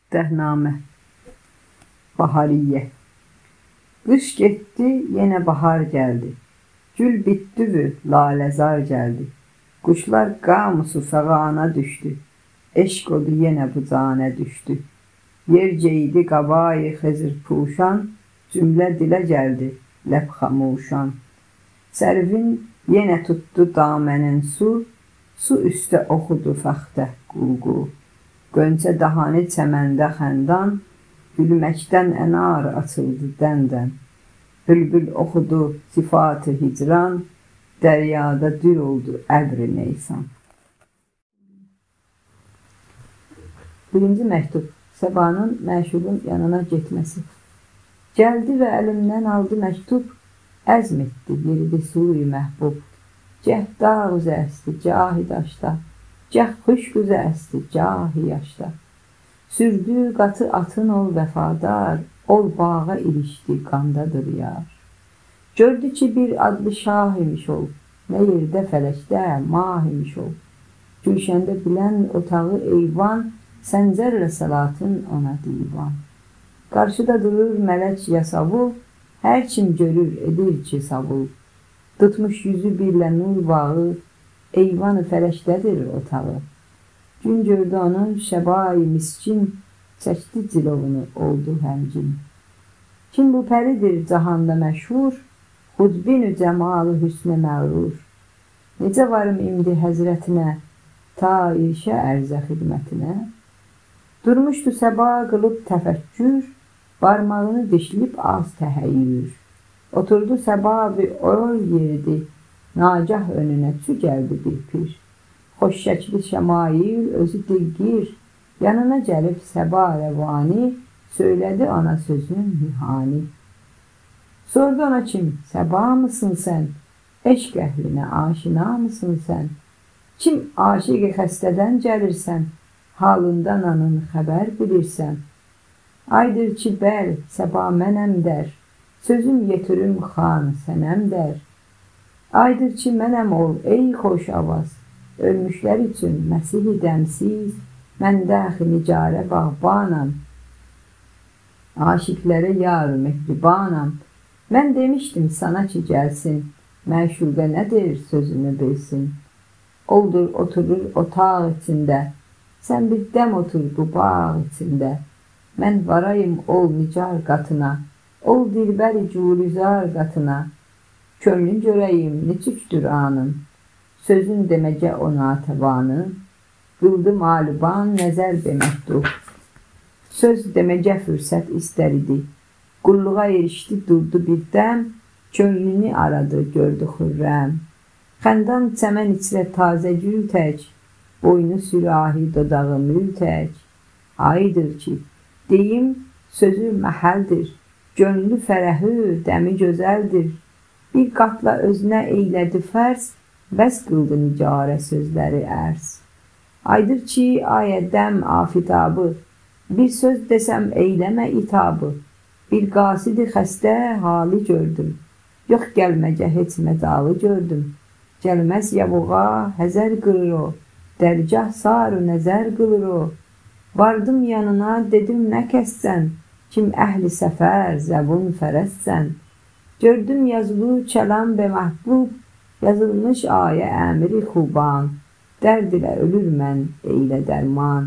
Dəhnamə Bahariyyə. Qış getdi, yenə bahar gəldi. Gül bitdivü, laləzar gəldi. Quşlar qamusu fəğana düşdü. Eşq odu yenə bu canə düşdü. Yer ceydi qabayı xızır puşan, cümlə dilə gəldi, ləb xamuşan. Sərvin yenə tutdu damənin su, su üstə oxudu fəxtə qulqu. Gönçə dahanı çəməndə xəndan, gülməkdən ənar açıldı dəndən. Bülbül oxudu sifatı hicran, dəryada dür oldu əbri neysan. Birinci məktub. Səbanın məşuqun yanına getməsi. Gəldi və əlimdən aldı məktub, əzm etdi, yeridi suri məhbub. Cəh dağ üzə əsdi, cahi daşda, cəh xuşq üzə əsdi, cahi yaşda. Sürdü qatı atın ol vəfadar, ol bağa ilişdi, qandadır yar. Gördü ki bir adlı şah imiş ol, nə yerdə fələkdə mah imiş ol. Gülşəndə bilən otağı eyvan, səncərlə salatın ona divan. Qarşıda durur mələk yasavul, hər kim görür edir ki savul. Tutmuş yüzü birlə nur bağı, eyvanı fələkdədir otağı. Gün gördü onun şəbai miskin, çəkdi cilovunu oldu həmcin. Kim bu pəridir cahanda məşhur, xudbin-ü cəmalı hüsnə məğrur. Necə varım imdi həzrətinə, ta irşə ərzə xidmətinə. Durmuşdu səba qılıb təfəkkür, barmağını dişlib az təhəyyür. Oturdu səba bir ol yeridi, nagah önünə çü gəldi bir pir. Xoş şəkli şəmail özü dilgir, yanına gəlib səba rəvani, söylədi ona sözün nihani. Sordu ona kim, səba mısın sən? Eşq əhlinə aşina mısın sən? Kim aşiq-i xəstədən gəlirsən, halından anın xəbər bilirsən. Aydır ki bəl, səba mənəm dər, sözüm yetirim xan sənəm dər. Aydır ki mənəm ol ey xoş avaz, ölmüşlər üçün Məsih-i dəmsiz, mən dəxi nicarə bağbanam. Aşiqlərə yar mehribanam, mən demişdim sana ki gəlsin, məşuqə nədir sözünü bilsin. Oldur oturur otaq içində, sən bir dəm otur bu bağ içində. Mən varayım ol nicar qatına, ol dilbəri cülüzar qatına. Könlün görəyim neçükdür anın, sözün deməcə ona təvanı. Qıldı maluban nəzər beməktub, söz deməcə fürsət istər idi. Qulluğa erişdi durdu birdəm, könlünü aradı gördü xürrəm. Xəndan çəmən içrə tazə gül tək, boynu sürahi dodağı mül tək. Aydır ki, deyim sözü məhəldir, gönlü fərəhü dəmi gözəldir. Bir qatla özünə eylədi fərz, bəs qıldı nicarə sözləri ərz. Aydır ki, ayədəm afitabı, bir söz desəm eyləmə itabı. Bir qasidi xəstə hali gördüm, yox gəlməcə heç məcalı gördüm. Gəlməz yavuğa həzər qırır o, dərgah sarı nəzər qılır o. Vardım yanına dedim nə kəssən, kim əhli səfər zəbun fərəssən. Gördüm yazılı kəlam be məhbub, yazılmış ayə əmri xuban. Dərd ilə ölür mən eylə dərman.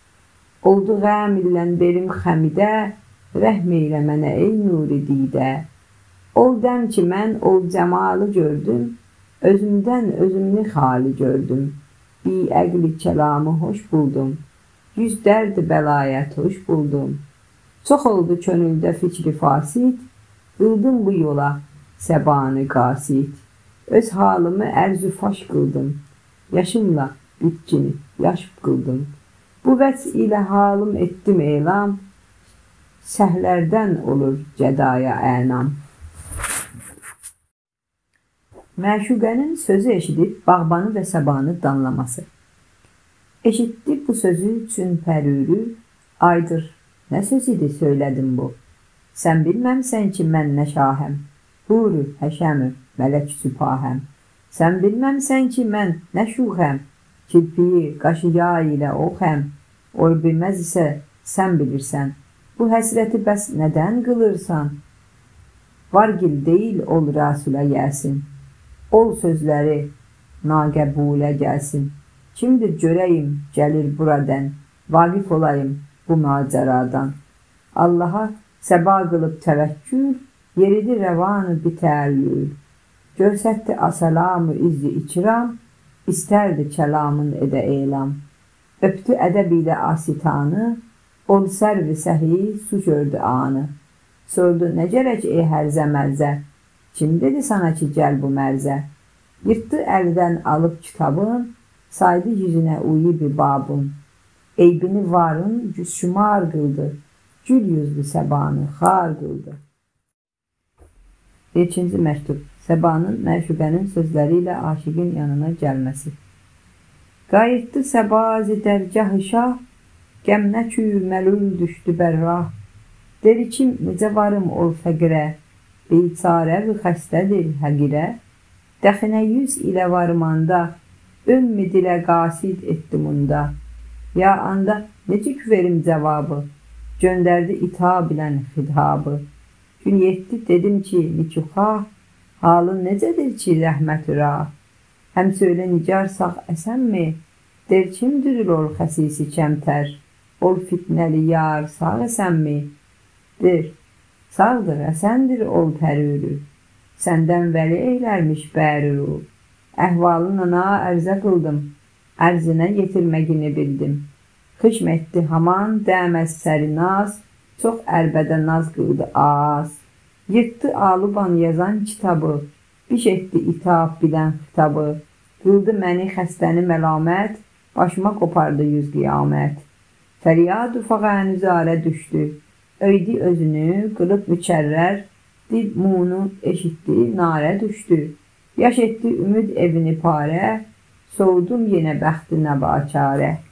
Oldu qəm illən berim xəmidə, rəhm eylə mənə ey nuri didə. Ol dəm ki mən ol cəmalı gördüm, özümdən özümü xali gördüm. Bi əqli kəlamı hoş buldum, yüz dərd bəlayət hoş buldum. Çox oldu könüldə fikri fasid, qıldım bu yola səbanı qasid. Öz halımı ərzü faş qıldım, yaşımla bitkini yaş qıldım. Bu vəc ilə halım etdim elam, səhlərdən olur cədaya ənam. Məşuqənin sözü eşidib bağbanı və səbanı danlaması. Eşitdi bu sözü üçün pərürü, aydır, nə söz idi söylədim bu. Sən bilməmsən ki mən nə şahəm, huru həşəmü, mələk süpahəm. Sən bilməmsən ki mən nə şuxəm, kirpiyi qaşı yağ ilə oxəm. Ol bilməz isə sən bilirsən. Bu həsrəti bəs nədən qılırsan? Var gil deyil ol rəsulə gəlsin. Ol sözləri naqəbulə gəlsin. Kimdir görəyim gəlir buradan, vaqif olayım bu macəradan. Allaha səba qılıb təvəkkül, yeridi rəvanı bitəllül. Görsətdi asalamı izzi ikram, istərdi kəlamın edə elam. Öptü ədəb ilə asitanı, ol sərvi səhi su gördü anı. Sordu nə gərək hərzə mərzə, kim dedi sana ki gəl bu mərzə? Yırtdı əldən alıb kitabın, saydı yüzünə uyu bir babın. Eybini varın şümar qıldı, gül yüzlü səbanı xar qıldı. 2-ci məktub. Səbanın məşuqənin sözləri ilə aşiqin yanına gəlməsi. Qayıtdı səbazi dərgah-ı şah, qəmnə kü məlul düşdü bərrah. Deri kim necə varım ol fəqirə, beyçarə və xəstədir həqirə. Dəxinə 100 ilə varmanda, ümmü dilə qasid etdimunda. Ya anda necik verim cavabı, göndərdi ita bilən xidhabı. Gün yetdi dedim ki nikuxah, halın necədir ki rəhmət-ü-ra. Həm söylə nigar sağ əsənmi, der kimdir ol xəsisi kəmtər, ol fitnəli yar sağ əsənmi, der sağdır əsəndir ol tərürü, səndən vəli eylərmiş bəruru. Əhvalına ərzə qıldım, ərzinə yetirməgini bildim. Xışm etdi haman dəməz səri naz, çox ərbədə naz qıldı az. Yırtdı aluban yazan kitabı, biş etdi itaab bilən xitabı. Qıldı məni xəstəni məlamət, başıma qopardı 100 qiyamət. Fəryad ufağa nüzarə düşdü, öydi özünü, qılıb mükərrər, dil munu eşitdi, narə düşdü. Yaş etdi ümid evini parə, soğudum yenə bəxti nəbaçarə.